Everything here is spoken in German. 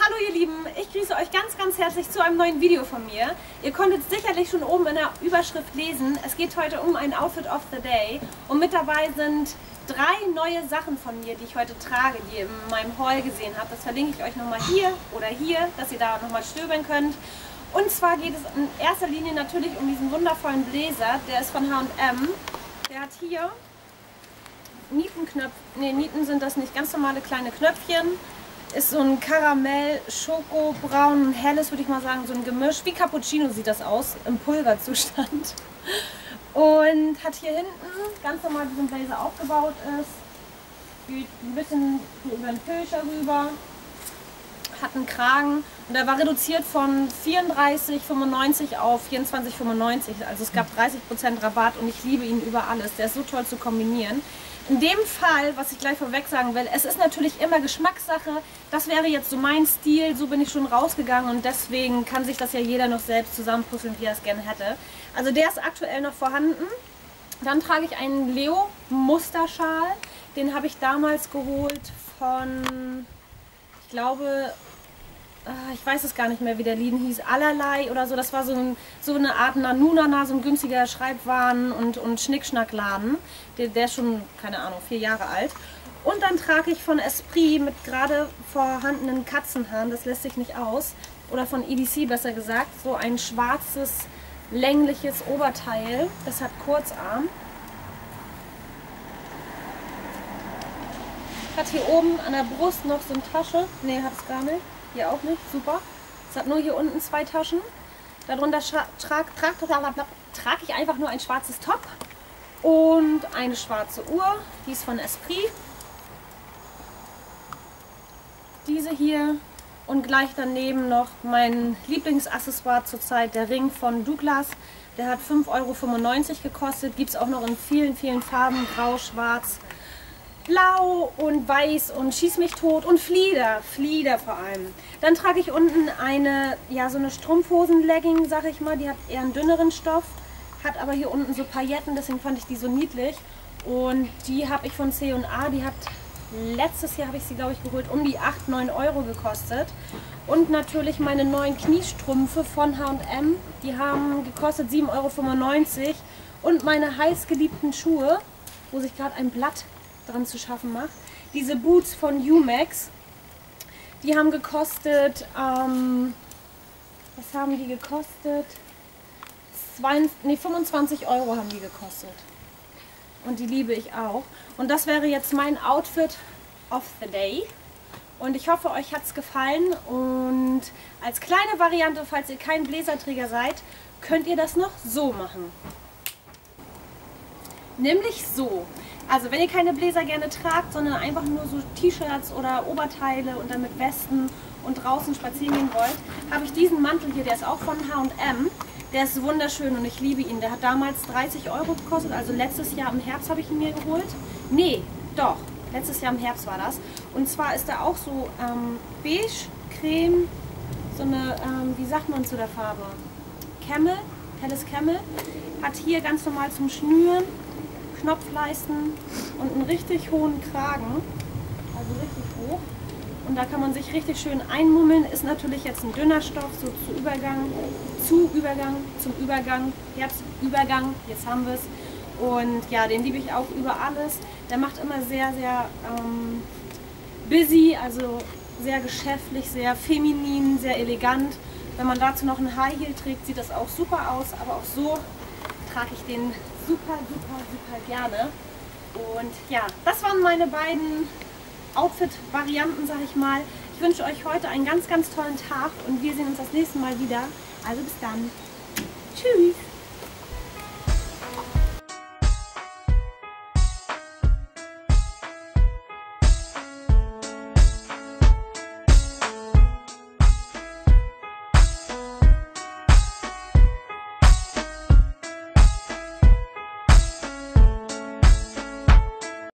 Hallo ihr Lieben, ich grüße euch ganz herzlich zu einem neuen Video von mir. Ihr konntet sicherlich schon oben in der Überschrift lesen, es geht heute um ein Outfit of the Day und mit dabei sind 3 neue Sachen von mir, die ich heute trage, die ihr in meinem Haul gesehen habt. Das verlinke ich euch nochmal hier oder hier, dass ihr da nochmal stöbern könnt. Und zwar geht es in erster Linie natürlich um diesen wundervollen Bläser, der ist von H&M. Der hat hier Nietenknöpfe, ne, Nieten sind das nicht, ganz normale kleine Knöpfchen. Ist so ein Karamell, Schoko, Braun, helles, würde ich mal sagen, so ein Gemisch. Wie Cappuccino sieht das aus, im Pulverzustand. Und hat hier hinten ganz normal diesen Blazer aufgebaut ist. Geht ein bisschen so über den Pilcher rüber. Hat einen Kragen und der war reduziert von 34,95 auf 24,95. Also es gab 30% Rabatt und ich liebe ihn über alles. Der ist so toll zu kombinieren. In dem Fall, was ich gleich vorweg sagen will, es ist natürlich immer Geschmackssache. Das wäre jetzt so mein Stil, so bin ich schon rausgegangen und deswegen kann sich das ja jeder noch selbst zusammenpuzzeln, wie er es gerne hätte. Also der ist aktuell noch vorhanden. Dann trage ich einen Leo Musterschal. Den habe ich damals geholt von, ich glaube, ich weiß es gar nicht mehr, wie der Laden hieß, Allerlei oder so. Das war so eine Art Nanunana, so ein günstiger Schreibwaren- und Schnickschnackladen. Der ist schon, keine Ahnung, 4 Jahre alt. Und dann trage ich von Esprit mit gerade vorhandenen Katzenhaaren, das lässt sich nicht aus, oder von EDC besser gesagt, so ein schwarzes, längliches Oberteil. Das hat Kurzarm. Hat hier oben an der Brust noch so eine Tasche. Ne, hat es gar nicht. Hier auch nicht, super. Es hat nur hier unten 2 Taschen. Darunter trage ich einfach nur ein schwarzes Top und eine schwarze Uhr. Die ist von Esprit. Diese hier und gleich daneben noch mein Lieblingsaccessoire zurzeit, der Ring von Douglas. Der hat 5,95 € gekostet. Gibt es auch noch in vielen Farben, grau, schwarz, blau und weiß und schieß mich tot und Flieder vor allem. Dann trage ich unten eine, ja, so eine Strumpfhosen-Legging, sag ich mal, die hat eher einen dünneren Stoff, hat aber hier unten so Pailletten, deswegen fand ich die so niedlich. Und die habe ich von C&A, die hat letztes Jahr, habe ich sie glaube ich geholt, um die 8-9 € gekostet. Und natürlich meine neuen Kniestrümpfe von H&M, die haben gekostet 7,95 € und meine heißgeliebten Schuhe, wo sich gerade ein Blatt dran zu schaffen macht. Diese Boots von Umax, die haben gekostet, was haben die gekostet? 25 € haben die gekostet. Und die liebe ich auch. Und das wäre jetzt mein Outfit of the Day. Und ich hoffe, euch hat es gefallen. Und als kleine Variante, falls ihr kein Bläserträger seid, könnt ihr das noch so machen. Nämlich so. Also wenn ihr keine Bläser gerne tragt, sondern einfach nur so T-Shirts oder Oberteile und dann mit Westen und draußen spazieren gehen wollt, habe ich diesen Mantel hier, der ist auch von H&M. Der ist wunderschön und ich liebe ihn. Der hat damals 30 € gekostet, also letztes Jahr im Herbst habe ich ihn mir geholt. Nee, doch, letztes Jahr im Herbst war das. Und zwar ist er auch so beige, creme, so eine, wie sagt man zu der Farbe? Camel, helles Camel. Hat hier ganz normal zum Schnüren Knopfleisten und einen richtig hohen Kragen, also richtig hoch. Und da kann man sich richtig schön einmummeln. Ist natürlich jetzt ein dünner Stoff, so zum Übergang, Herbstübergang, jetzt haben wir es. Und ja, den liebe ich auch über alles. Der macht immer sehr busy, also sehr geschäftlich, sehr feminin, sehr elegant. Wenn man dazu noch ein High Heel trägt, sieht das auch super aus, aber auch so trage ich den super gerne. Und ja, das waren meine beiden Outfit-Varianten, sag ich mal. Ich wünsche euch heute einen ganz tollen Tag und wir sehen uns das nächste Mal wieder. Also bis dann. Tschüss!